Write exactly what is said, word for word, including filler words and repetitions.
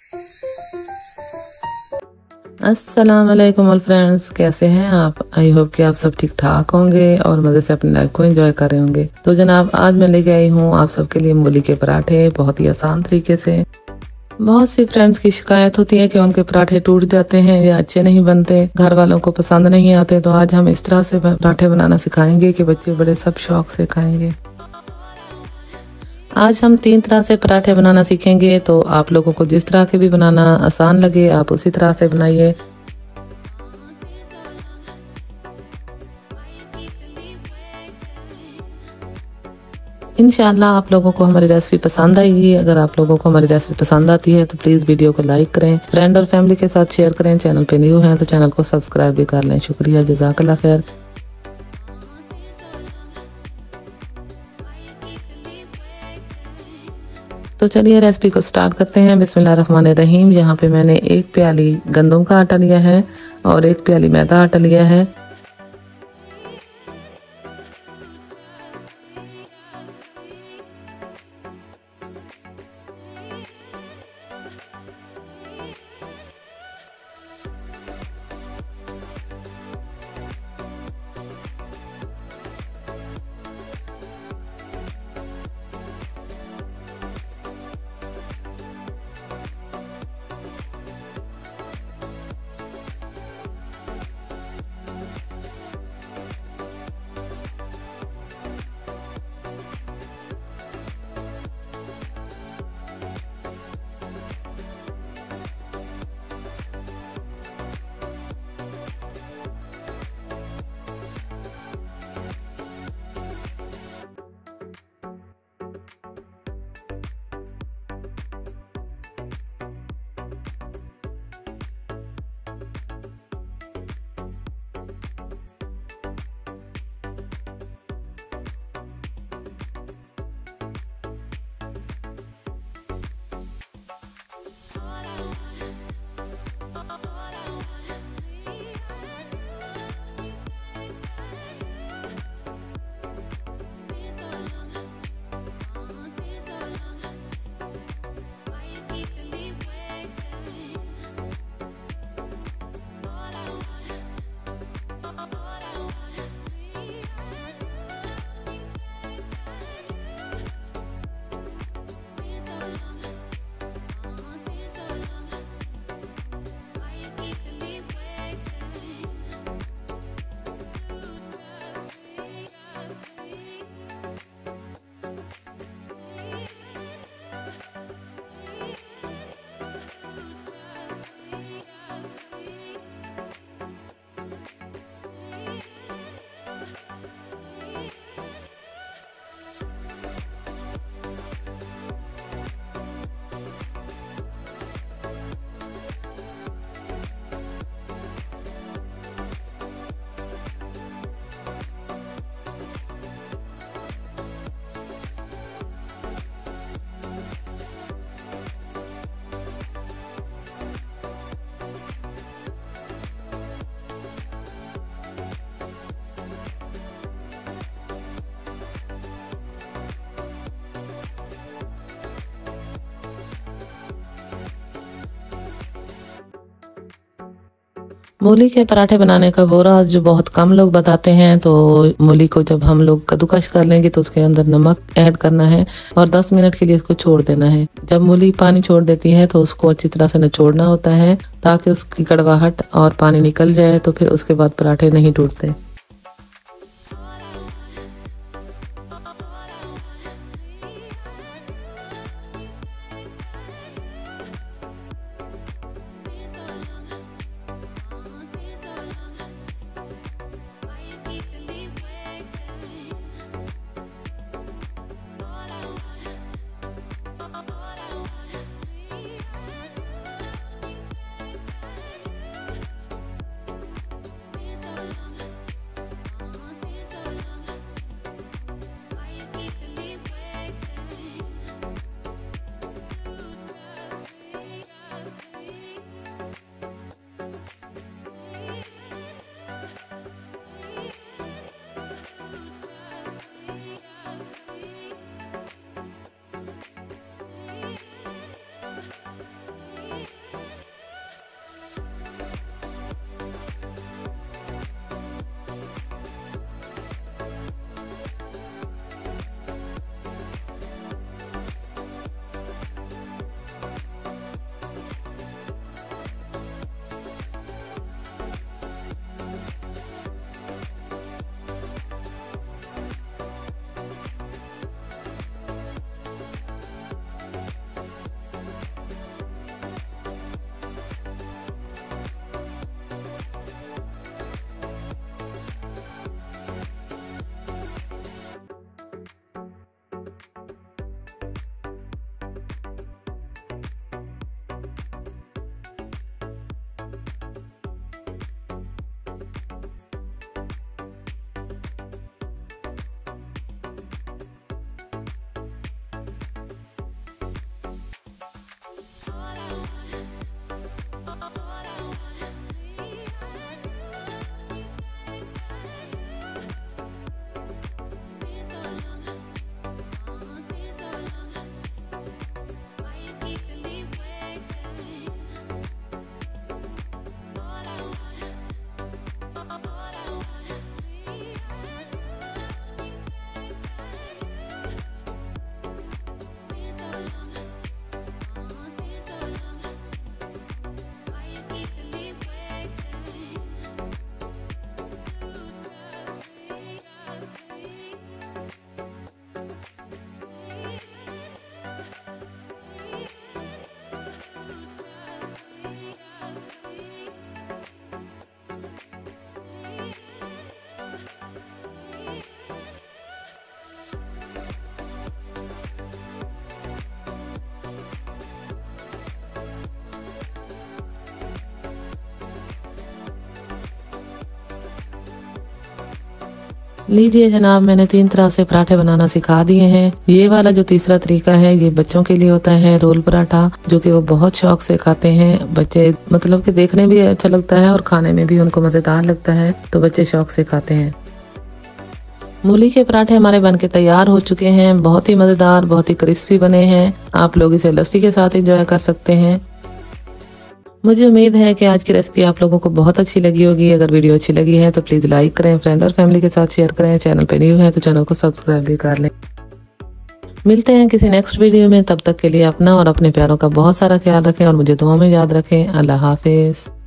अस्सलाम वालेकुम all friends, कैसे हैं आप? आई होप कि आप सब ठीक ठाक होंगे और मज़े से अपनी लाइफ को एंजॉय कर रहे होंगे। तो जनाब, आज मैं लेके आई हूँ आप सबके लिए मूली के पराठे, बहुत ही आसान तरीके से। बहुत सी फ्रेंड्स की शिकायत होती है कि उनके पराठे टूट जाते हैं या अच्छे नहीं बनते, घर वालों को पसंद नहीं आते। तो आज हम इस तरह से पराठे बनाना सिखाएंगे कि बच्चे बड़े सब शौक से खाएंगे। आज हम तीन तरह से पराठे बनाना सीखेंगे, तो आप लोगों को जिस तरह के भी बनाना आसान लगे आप उसी तरह से बनाइए। इंशाल्लाह आप लोगों को हमारी रेसिपी पसंद आएगी। अगर आप लोगों को हमारी रेसिपी पसंद आती है तो प्लीज़ वीडियो को लाइक करें, फ्रेंड और फैमिली के साथ शेयर करें। चैनल पे न्यू हैं तो चैनल को सब्सक्राइब भी कर लें। शुक्रिया, जज़ाकल्लाह खैर। तो चलिए रेसिपी को स्टार्ट करते हैं। बिस्मिल्लाहिर्रहमानिर्रहीम। यहाँ पे मैंने एक प्याली गंदम का आटा लिया है और एक प्याली मैदा आटा लिया है। मूली के पराठे बनाने का वो राज जो बहुत कम लोग बताते हैं। तो मूली को जब हम लोग कद्दूकश कर लेंगे तो उसके अंदर नमक ऐड करना है और दस मिनट के लिए इसको छोड़ देना है। जब मूली पानी छोड़ देती है तो उसको अच्छी तरह से निचोड़ना होता है ताकि उसकी कड़वाहट और पानी निकल जाए, तो फिर उसके बाद पराठे नहीं टूटते। लीजिए जनाब, मैंने तीन तरह से पराठे बनाना सिखा दिए हैं। ये वाला जो तीसरा तरीका है ये बच्चों के लिए होता है, रोल पराठा, जो कि वो बहुत शौक से खाते हैं। बच्चे मतलब कि देखने भी अच्छा लगता है और खाने में भी उनको मजेदार लगता है, तो बच्चे शौक से खाते हैं। मूली के पराठे हमारे बनके तैयार हो चुके हैं। बहुत ही मजेदार, बहुत ही क्रिस्पी बने हैं। आप लोग इसे लस्सी के साथ एंजॉय कर सकते हैं। मुझे उम्मीद है कि आज की रेसिपी आप लोगों को बहुत अच्छी लगी होगी। अगर वीडियो अच्छी लगी है तो प्लीज लाइक करें, फ्रेंड और फैमिली के साथ शेयर करें। चैनल पे न्यू है तो चैनल को सब्सक्राइब भी कर लें। मिलते हैं किसी नेक्स्ट वीडियो में। तब तक के लिए अपना और अपने प्यारों का बहुत सारा ख्याल रखें और मुझे दुआ में याद रखें। अल्लाह हाफिज।